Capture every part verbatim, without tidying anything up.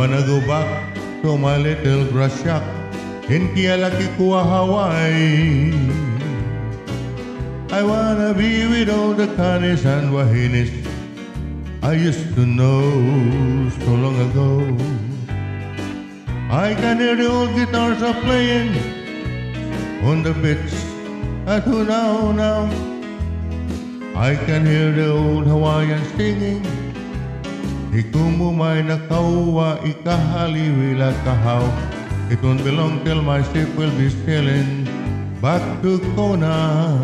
wanna go back to my little grass shack in Kealakekua, Hawaii. I wanna be with all the canis and wahinis I used to know so long ago. I can hear the old guitars are playing on the beach at Hunau now. I can hear the old Hawaiian singing. Ikumu may nakawa ikahaliwila kahaw. It won't be long till my ship will be sailing back to Kona.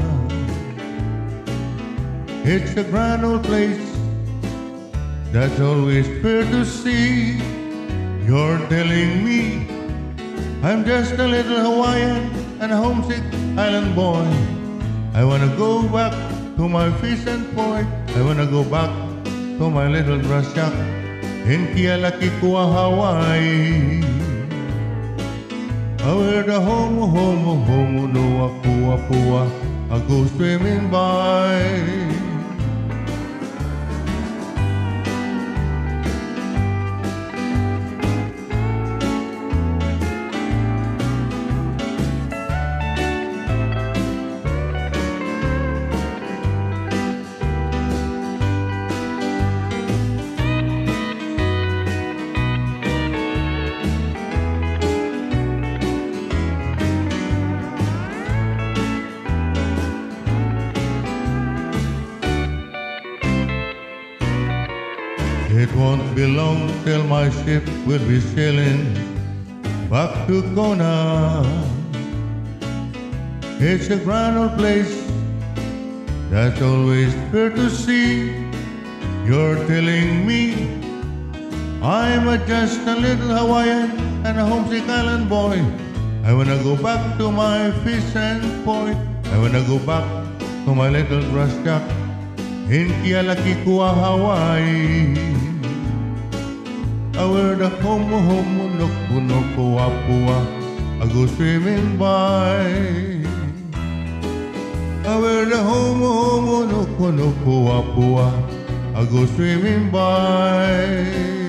It's a grand old place that's always fair to see. You're telling me I'm just a little Hawaiian and a homesick island boy. I wanna go back to my fishing point. I wanna go back to my little grass shack in Kealakekua, Hawaii. Where the homo homo homo no akua pua I go swimming by. It won't be long till my ship will be sailing back to Kona. It's a grand old place that's always fair to see. You're telling me I'm a just a little Hawaiian and a homesick island boy. I wanna go back to my fishing point. I wanna go back to my little grass shack in Kealakekua, Hawaii. Where the homo homo noko noko apua I go swimming by. Where the homo homo noko noko apua I go swimming by.